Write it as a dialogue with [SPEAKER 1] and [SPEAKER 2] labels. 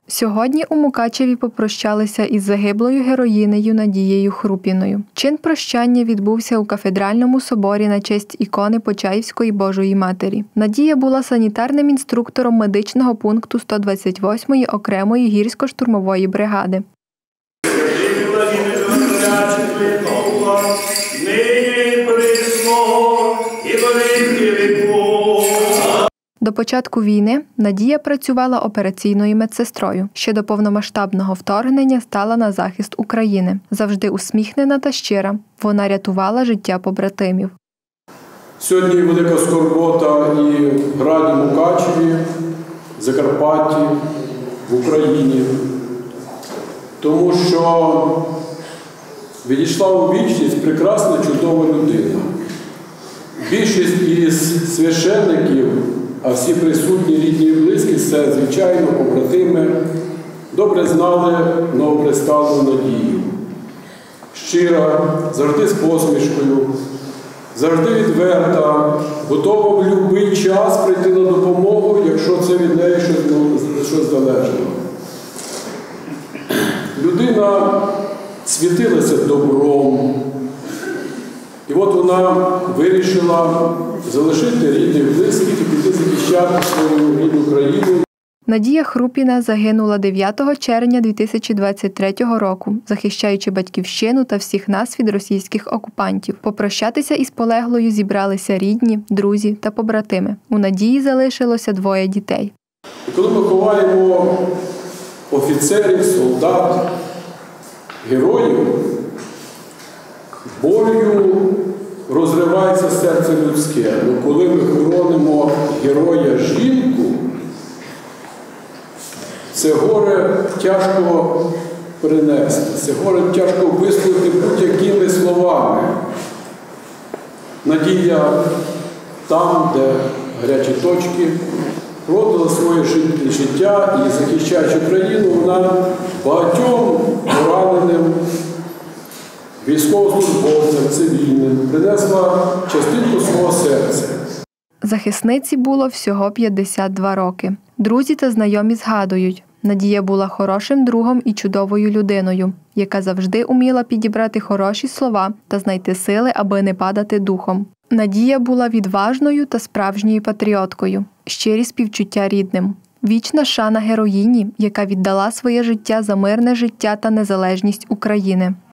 [SPEAKER 1] Сьогодні у Мукачеві попрощалися із загиблою героїнею Надією Хрупіною. Чин прощання відбувся у кафедральному соборі на честь ікони Почаївської Божої Матері. Надія була санітарним інструктором медичного пункту 128-ї окремої гірсько-штурмової бригади. До початку війни Надія працювала операційною медсестрою. Ще до повномасштабного вторгнення стала на захист України. Завжди усміхнена та щира, вона рятувала життя побратимів.
[SPEAKER 2] Сьогодні велика скорбота і в граді Мукачеві, Закарпатті, в Україні, тому що відійшла у вічність прекрасна, чудова людина. Більшість із священників, а всі присутні, рідні і близькі, це, звичайно, побратими, добре знали новоприставлену Надію. Щира, завжди з посмішкою, завжди відверта, готова в будь-який час прийти на допомогу, якщо це від неї щось залежно. Людина світилася добром. І от вона вирішила залишити рідних, близьких і піти захищати свою рідну країну.
[SPEAKER 1] Надія Хрупіна загинула 9 червня 2023 року, захищаючи батьківщину та всіх нас від російських окупантів. Попрощатися із полеглою зібралися рідні, друзі та побратими. У Надії залишилося 2 дітей.
[SPEAKER 2] І коли ми ховаємо офіцерів, солдат, героїв, болью розривається серце людське. Но коли ми хоронимо героя жінку, це горе тяжко перенести, це горе тяжко висловити будь-якими словами. Надія там, де гарячі точки, продала своє життя і, захищаючи країну, вона багатьом пораненим військовослужбовцям, цивільним принесла частинку свого серця.
[SPEAKER 1] Захисниці було всього 52 роки. Друзі та знайомі згадують, Надія була хорошим другом і чудовою людиною, яка завжди уміла підібрати хороші слова та знайти сили, аби не падати духом. Надія була відважною та справжньою патріоткою, щирі співчуття рідним. Вічна шана героїні, яка віддала своє життя за мирне життя та незалежність України.